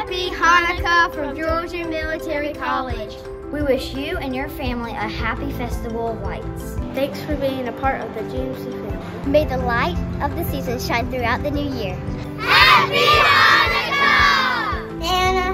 Happy Hanukkah from Georgia Military College. We wish you and your family a happy Festival of Lights. Thanks for being a part of the GMC family. May the light of the season shine throughout the new year. Happy Hanukkah! And